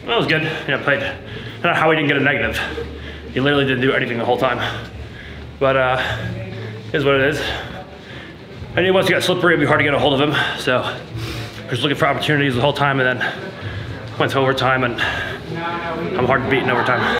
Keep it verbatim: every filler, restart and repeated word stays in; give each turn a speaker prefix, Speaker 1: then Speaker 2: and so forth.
Speaker 1: That was good. Yeah, played. I don't know how he didn't get a negative. He literally didn't do anything the whole time. But uh, is what it is. I knew once he got slippery, it'd be hard to get a hold of him. So I was looking for opportunities the whole time, and then went to overtime, and I'm hard to beat in overtime.